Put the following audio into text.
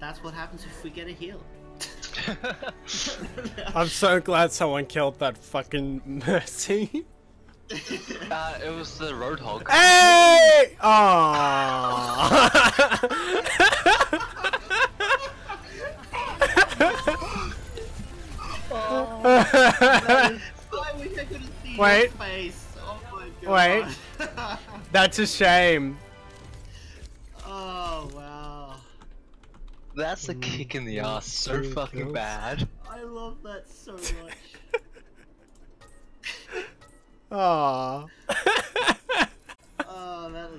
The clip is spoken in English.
that's what happens if we get a heal. I'm so glad someone killed that fucking Mercy. It was the Roadhog. Hey! Aww. I wish I could have seen Wait. your face. Oh my god. Wait. That's a shame. Oh wow. That's a kick in the ass so fucking bad. I love that so much. Aww.